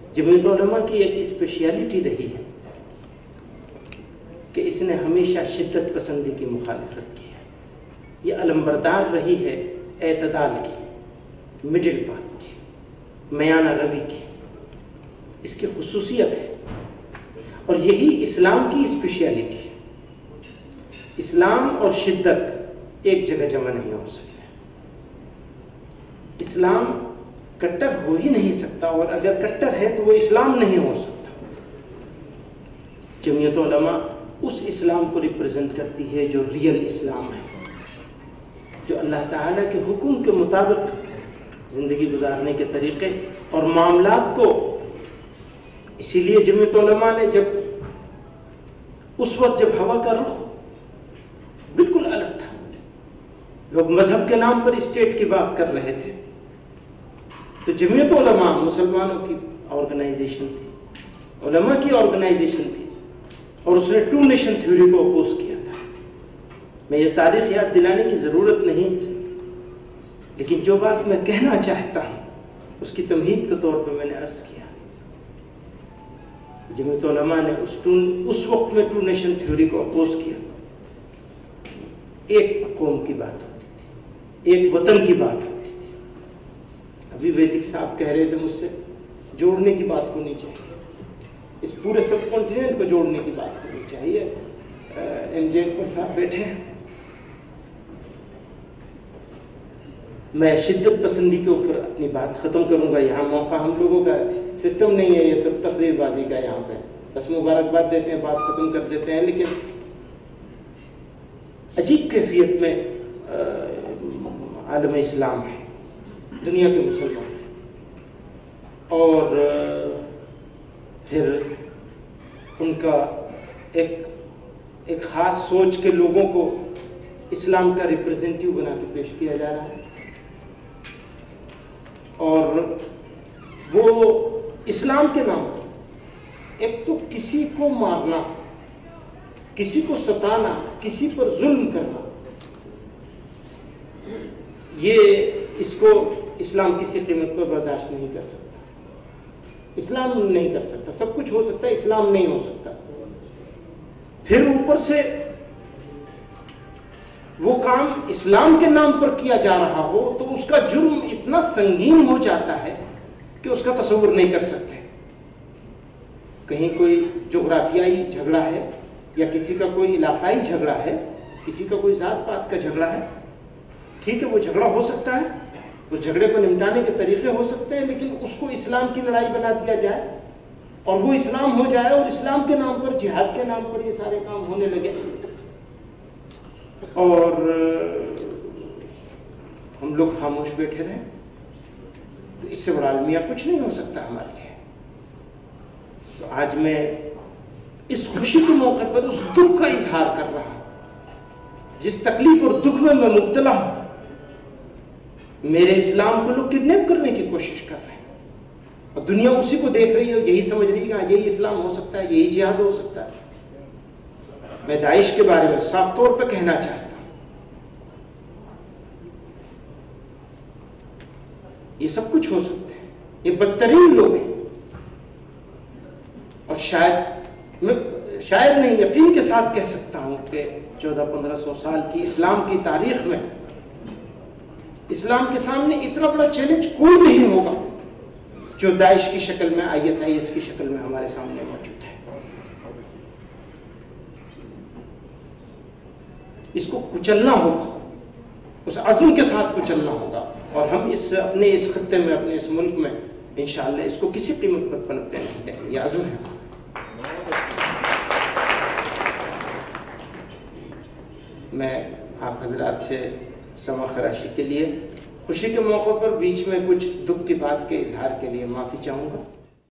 جمعیت علماء کی ایک اسپیشیلٹی رہی ہے کہ اس نے ہمیشہ شدت پسندی کی مخالفت کی ہے. یہ علمبردار رہی ہے اعتدال کی، مڈل پاتھ کی، میانہ روی کی. اس کی خصوصیت ہے اور یہی اسلام کی اسپیشیلٹی ہے. اسلام اور شدت ایک جگہ جمع نہیں ہو سکتے. اسلام کٹر ہو ہی نہیں سکتا، اور اگر کٹر ہے تو وہ اسلام نہیں ہو سکتا. جمعیت علماء اس اسلام کو ریپرزینٹ کرتی ہے جو ریئل اسلام ہے، جو اللہ تعالیٰ کے حکم کے مطابق زندگی گزارنے کے طریقے اور معاملات کو. اسی لیے جمعیت علماء نے اس وقت جب ہوا کا رخ بالکل الگ تھا، لوگ مذہب کے نام پر اسٹیٹ کی بات کر رہے تھے، تو جمعیت علماء مسلمانوں کی آرگنائزیشن تھی، علماء کی آرگنائزیشن تھی، اور اس نے 2 نیشن تھیوری کو اپوز کیا تھا. میں یہ تاریخ یاد دلانے کی ضرورت نہیں، لیکن جو بات میں کہنا چاہتا ہوں اس کی تمہید کے طور پر میں نے عرض کیا. جمعیت علماء نے اس وقت میں 2 نیشن تھیوری کو اپوز کیا. ایک قوم کی بات ہوتی تھی، ایک وطن کی بات ہوتی تھی. ابھی ویدک صاحب کہہ رہے تھے مجھ سے جوڑنے کی بات ہونی چاہیے، اس پورے سب کانٹیننٹ کو جوڑنے کی بات ہونی چاہیے. ایم جے پر صاحب بیٹھے ہیں. میں شدت پسندی کے اوپر اپنی بات ختم کروں گا. یہاں موقع ہم لوگوں کا سسٹم نہیں ہے یہ سب تقریر بازی کا. یہاں پہ بس مبارکباد دیتے ہیں، بات ختم کر دیتے ہیں. لیکن عجیب کیفیت میں عالم اسلام ہے، دنیا کے مسلمان ہیں، اور پھر ان کا ایک خاص سوچ کے لوگوں کو اسلام کا ریپرزینٹیو بنا کے پیش کیا جا رہا ہے. اور وہ اسلام کے نام پر ایک تو کسی کو مارنا، کسی کو ستانا، کسی پر ظلم کرنا، اس کو اسلام کسی قیمت پر برداشت نہیں کر سکتا. اسلام نہیں کر سکتا. سب کچھ ہو سکتا ہے، اسلام نہیں ہو سکتا. پھر اوپر سے وہ کام اسلام کے نام پر کیا جا رہا ہو تو اس کا جرم اتنا سنگین ہو جاتا ہے کہ اس کا تصور نہیں کر سکتے. کہیں کوئی جغرافیائی جھگڑا ہے یا کسی کا کوئی علاقائی جھگڑا ہے، کسی کا کوئی ذات پات کا جھگڑا ہے، ٹھیک ہے وہ جھگڑا ہو سکتا ہے، اس جھگڑے کو نمٹانے کے طریقے ہو سکتے ہیں، لیکن اس کو اسلام کی لڑائی بنا دیا جائے اور وہ اسلام ہو جائے اور اسلام کے نام پر، جہاد کے نام پر یہ سارے کام ہونے لگے اور ہم لوگ خاموش بیٹھے رہے، تو اس سے بڑا المیہ کچھ نہیں ہو سکتا ہمارے لیے. تو آج میں اس خوشی کے موقع پر اس دکھ کا اظہار کر رہا ہوں جس تکلیف اور دکھ میں مبتلا ہوں. میرے اسلام کو لوگ کڈنیپ کرنے کی کوشش کر رہے ہیں اور دنیا اسی کو دیکھ رہی ہے، یہی سمجھ رہی ہے یہی اسلام ہو سکتا ہے، یہی جہاد ہو سکتا ہے. میں داعش کے بارے میں صاف طور پہ کہنا چاہتا ہوں، یہ سب کچھ ہو سکتا ہے، یہ بدترین لوگ ہیں. اور شاید نہیں، یقین کے ساتھ کہہ سکتا ہوں کہ 1400-1500 سال کی اسلام کی تاریخ میں اسلام کے سامنے اتنا بڑا چیلنج کوئی نہیں ہوگا جو داعش کی شکل میں، ISIS کی شکل میں ہمارے سامنے موجود ہے. اس کو کچلنا ہوگا، اس عزم کے ساتھ کچلنا ہوگا، اور ہم اپنے اس خطے میں، اپنے اس ملک میں انشاءاللہ اس کو کسی قیمت پر پنپنے نہیں دیں گے. یہ عزم ہے. میں آپ حضرات سے سما خراشی کے لیے، خوشی کے موقع پر بیچ میں کچھ دکھ کی بات کے اظہار کے لیے معافی چاہوں گا.